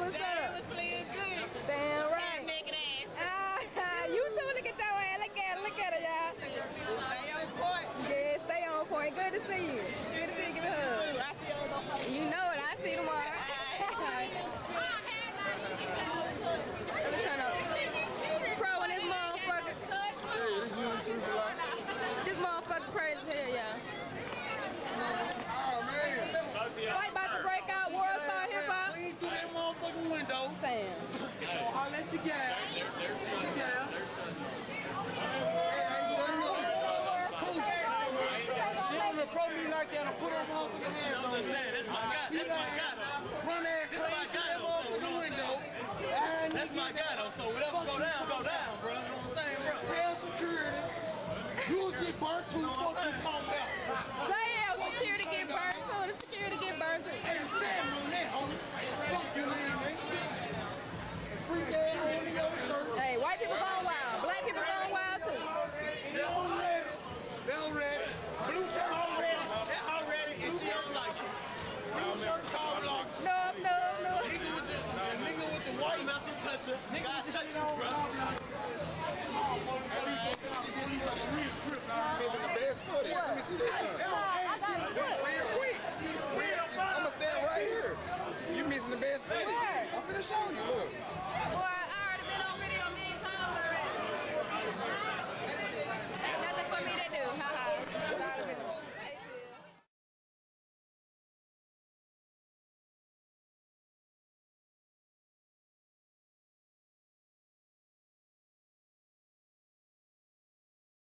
what's Damn, up? was Slim good. Damn right. Naked ass. You too, look at your ass. Look at her, y'all. Stay on point. Yeah, stay on point. Good to see you. Good to see you. Give me a hug. I see you on the You know it. I see tomorrow. Let me turn up. Pro in this motherfucker. Hey, this young street block. This motherfucker crazy as hell, y'all. Oh, man. Fight about to break out. World Star Hip Hop. Clean through that motherfucking window. Damn. Oh, holla at your gal. Your gal. Hey, she don't approach me like that or put her motherfucking hands on me. That's my guy. That's my guy, though. Run that